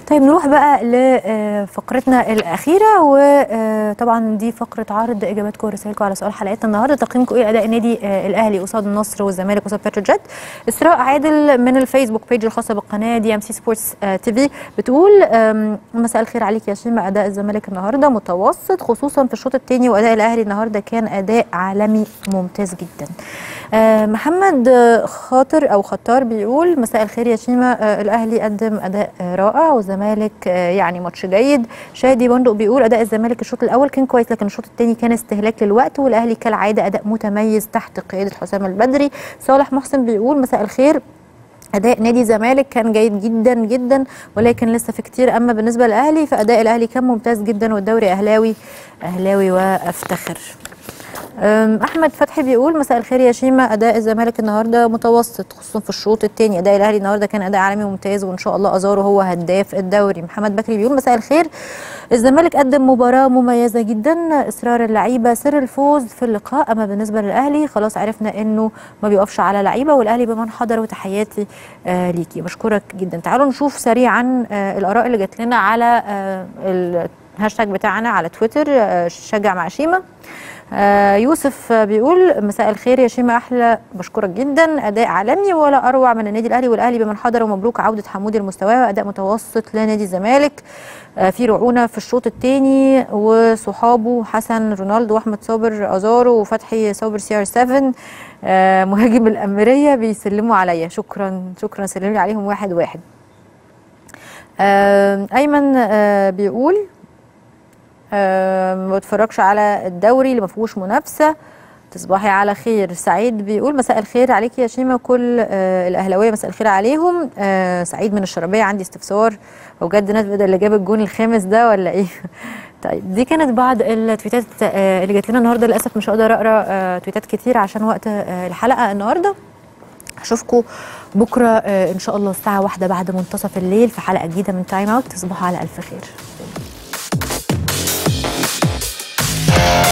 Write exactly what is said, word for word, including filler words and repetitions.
طيب نروح بقى لفقرتنا الأخيرة، وطبعا دي فقرة عرض إجاباتكم ورسائلكم على سؤال حلقتنا النهارده. تقييمكم إيه أداء النادي الأهلي قصاد النصر والزمالك قصاد بتروجيت؟ إسراء عادل من الفيسبوك بيج الخاصة بالقناة دي ام سي سبورتس تي في بتقول مساء الخير عليك يا شيماء، أداء الزمالك النهارده متوسط خصوصا في الشوط الثاني، وأداء الأهلي النهارده كان أداء عالمي ممتاز جدا. محمد خاطر أو خطار بيقول مساء الخير يا شيماء، الأهلي قدم أداء رائع والزمالك يعني ماتش جيد. شادي بندق بيقول أداء الزمالك الشوط الأول كان كويس، لكن الشوط الثاني كان استهلاك للوقت، والأهلي كالعادة أداء متميز تحت قيادة حسام البدري. صالح محسن بيقول مساء الخير، أداء نادي الزمالك كان جيد جدا جدا ولكن لسه في كتير، أما بالنسبة للأهلي فأداء الأهلي كان ممتاز جدا والدوري أهلاوي أهلاوي وأفتخر. احمد فتحي بيقول مساء الخير يا شيماء، اداء الزمالك النهارده متوسط خصوصا في الشوط الثاني، اداء الاهلي النهارده كان اداء عالمي ممتاز وان شاء الله ازارو هو هداف الدوري. محمد بكري بيقول مساء الخير، الزمالك قدم مباراه مميزه جدا، اصرار اللعيبه سر الفوز في اللقاء، اما بالنسبه للاهلي خلاص عرفنا انه ما بيقفش على لعيبه، والاهلي بمن حضر، وتحياتي آه ليكي. بشكرك جدا. تعالوا نشوف سريعا آه الاراء اللي جات لنا على آه الهاشتاج بتاعنا على تويتر آه شجع مع شيماء. آه يوسف بيقول مساء الخير يا شيماء، احلى بشكرك جدا، اداء عالمي ولا اروع من النادي الاهلي، والاهلي بمن حضر، ومبروك عوده حمودي المستوى، واداء متوسط لنادي الزمالك. آه في رعونه في الشوط الثاني وصحابه حسن رونالدو واحمد صابر ازارو وفتحي صابر سي ار سبعة آه مهاجم الاميريه بيسلموا عليا، شكرا شكرا، سلمي عليهم واحد واحد. آه ايمن آه بيقول أه ما بتفرجش على الدوري اللي ما فيهوش منافسه، تصبحي على خير. سعيد بيقول مساء الخير عليك يا شيماء، كل أه الاهلاويه مساء الخير عليهم. أه سعيد من الشربيه، عندي استفسار، هو بجد ناس بدل اللي جاب الجون الخامس ده ولا ايه؟ طيب دي كانت بعض التويتات أه اللي جات لنا النهارده، للاسف مش هقدر اقرا أه تويتات كتير عشان وقت أه الحلقه النهارده. هشوفكم بكره أه ان شاء الله الساعه واحدة بعد منتصف الليل في حلقه جديده من تايم اوت، تصبحوا على الف خير.